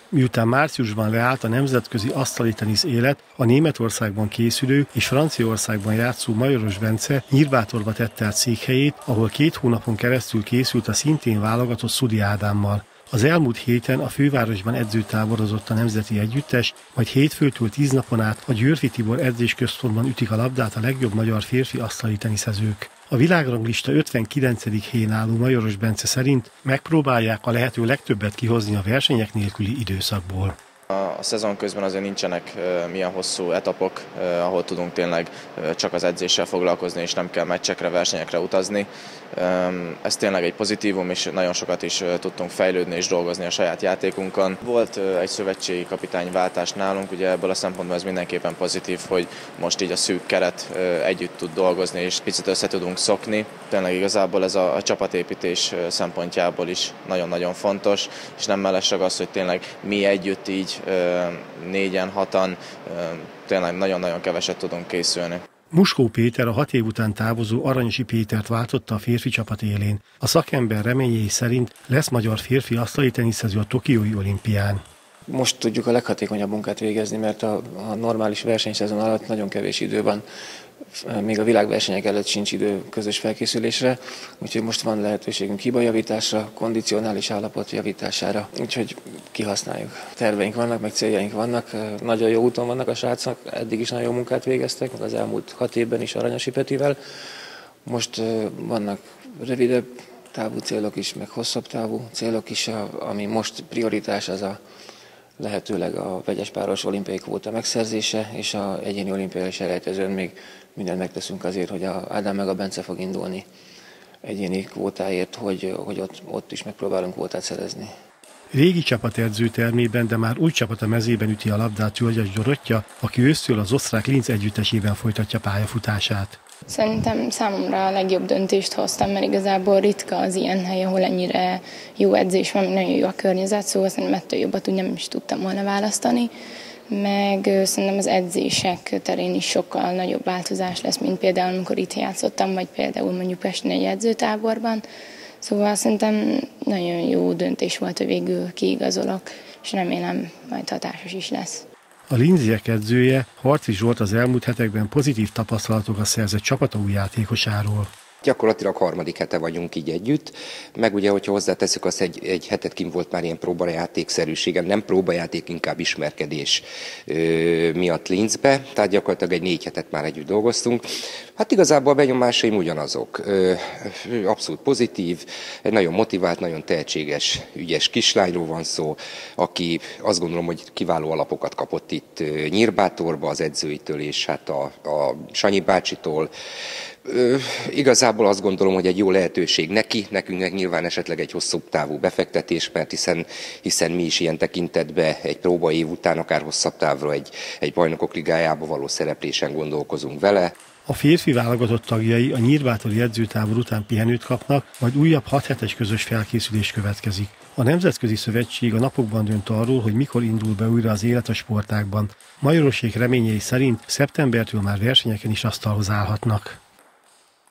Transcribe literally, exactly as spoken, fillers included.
Miután márciusban leállt a nemzetközi asztali tenisz élet, a Németországban készülő és Franciaországban játszó Majoros Bence Nyírbátorba tette át székhelyét, ahol két hónapon keresztül készült a szintén válogatott Szudi Ádámmal. Az elmúlt héten a fővárosban edzőtáborozott a nemzeti együttes, majd hétfőtől tíz napon át a Győrfi Tibor edzésközpontban ütik a labdát a legjobb magyar férfi asztali teniszezők. A világranglista ötvenkilencedik helyén álló Majoros Bence szerint megpróbálják a lehető legtöbbet kihozni a versenyek nélküli időszakból. A szezon közben azért nincsenek milyen hosszú etapok, ahol tudunk tényleg csak az edzéssel foglalkozni, és nem kell meccsekre, versenyekre utazni. Ez tényleg egy pozitívum, és nagyon sokat is tudtunk fejlődni és dolgozni a saját játékunkon. Volt egy szövetségi kapitányváltás nálunk, ugye ebből a szempontból ez mindenképpen pozitív, hogy most így a szűk keret együtt tud dolgozni, és picit össze tudunk szokni. Tényleg igazából ez a, a csapatépítés szempontjából is nagyon-nagyon fontos, és nem mellesleg az, hogy tényleg mi együtt így négyen, hatan, tényleg nagyon-nagyon keveset tudunk készülni. Muskó Péter a hat év után távozó Aranyosi Pétert váltotta a férfi csapat élén. A szakember reményei szerint lesz magyar férfi asztali teniszező a tokiói olimpián. Most tudjuk a leghatékonyabb munkát végezni, mert a, a normális versenyszezon alatt nagyon kevés idő van, még a világversenyek előtt sincs idő közös felkészülésre, úgyhogy most van lehetőségünk hibajavításra, kondicionális állapot javítására, úgyhogy kihasználjuk. Terveink vannak, meg céljaink vannak, nagyon jó úton vannak a srácok, eddig is nagyon jó munkát végeztek, meg az elmúlt hat évben is Aranyosi Petivel. Most vannak rövidebb távú célok is, meg hosszabb távú célok is, ami most prioritás az a lehetőleg a vegyespáros olimpiai kvóta megszerzése, és az egyéni olimpiai selejtezőn még mindent megteszünk azért, hogy a Ádám meg a Bence fog indulni egyéni kvótáért, hogy, hogy ott, ott is megpróbálunk kvótát szerezni. Régi csapat edzőtermében, de már új csapat a mezében üti a labdát Györgyes Dorottya, aki ősztől az osztrák Linz együttesében folytatja pályafutását. Szerintem számomra a legjobb döntést hoztam, mert igazából ritka az ilyen hely, ahol ennyire jó edzés van, nagyon jó a környezet, szóval szerintem ettől jobbat úgy nem is tudtam volna választani. Meg szerintem az edzések terén is sokkal nagyobb változás lesz, mint például amikor itt játszottam, vagy például mondjuk Pesten egy edzőtáborban. Szóval szerintem nagyon jó döntés volt, hogy végül kiigazolok, és remélem majd hatásos is lesz. A linziek edzője, Harci Zsolt az elmúlt hetekben pozitív tapasztalatokat szerzett csapata új játékosáról. Gyakorlatilag harmadik hete vagyunk így együtt, meg ugye, hogyha hozzáteszük, azt egy, egy hetet kint volt már ilyen próbajátékszerűségem, nem próbajáték, inkább ismerkedés ö, miatt Linzbe, tehát gyakorlatilag egy négy hetet már együtt dolgoztunk. Hát igazából a benyomásaim ugyanazok, ö, abszolút pozitív, egy nagyon motivált, nagyon tehetséges, ügyes kislányról van szó, aki azt gondolom, hogy kiváló alapokat kapott itt Nyírbátorba az edzőitől és hát a, a Sanyi bácsitól. Ö, igazából azt gondolom, hogy egy jó lehetőség neki, nekünk nyilván esetleg egy hosszabb távú befektetés, mert hiszen, hiszen mi is ilyen tekintetben egy próbaév után akár hosszabb távra egy, egy bajnokok ligájába való szereplésen gondolkozunk vele. A férfi válogatott tagjai a nyírbátori edzőtábor után pihenőt kapnak, majd újabb hat hetes közös felkészülés következik. A Nemzetközi Szövetség a napokban dönt arról, hogy mikor indul be újra az élet a sportágban. Majorosék reményei szerint szeptembertől már versenyeken is asztalhoz állhatnak.